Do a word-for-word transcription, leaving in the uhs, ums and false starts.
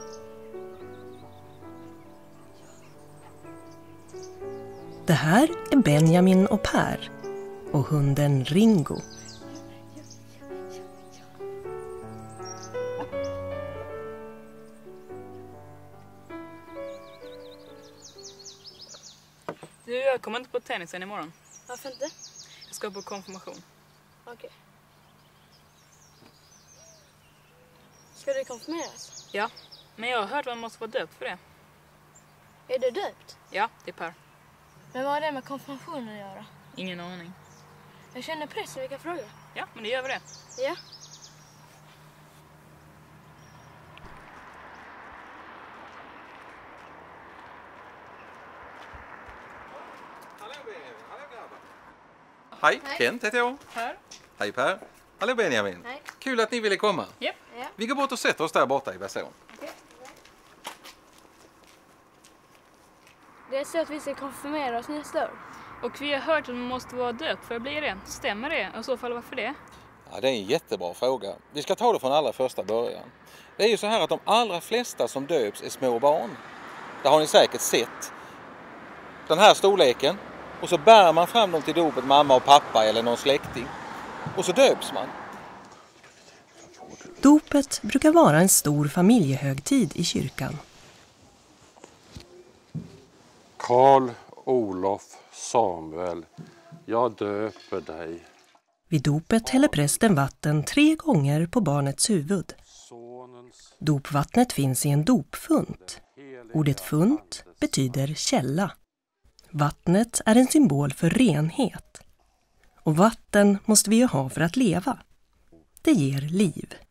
Det här är Benjamin och Per och hunden Ringo. Du, jag kommer inte på tennisen imorgon. Varför inte? Jag ska på konfirmation. Okej. Okay. Ska du konfirmeras? Ja, men jag har hört att man måste vara döpt för det. Är du döpt? Ja, det är Per. Men vad har det med konfirmationen att göra? Ingen aning. Jag känner press i vilka frågor. Ja, men det gör vi det. Ja. Hej, Kent heter jag. Per. Hej Per. Hallå Benjamin. Hej. Kul att ni ville komma. Yep. Ja. Vi går bort och sätter oss där borta i bassäng. Okay. Det är så att vi ska konfirmera oss nästa år. Och vi har hört att man måste vara döpt för att bli det. Stämmer det? Och i så fall varför det? Ja, det är en jättebra fråga. Vi ska ta det från allra första början. Det är ju så här att de allra flesta som döps är små barn. Det har ni säkert sett. Den här storleken. Och så bär man fram dem till dopet, mamma och pappa eller någon släkting. Och så döps man. Dopet brukar vara en stor familjehögtid i kyrkan. Karl Olof Samuel, jag döper dig. Vid dopet häller prästen vatten tre gånger på barnets huvud. Dopvattnet finns i en dopfunt. Ordet funt betyder källa. Vattnet är en symbol för renhet. Och vatten måste vi ju ha för att leva. Det ger liv.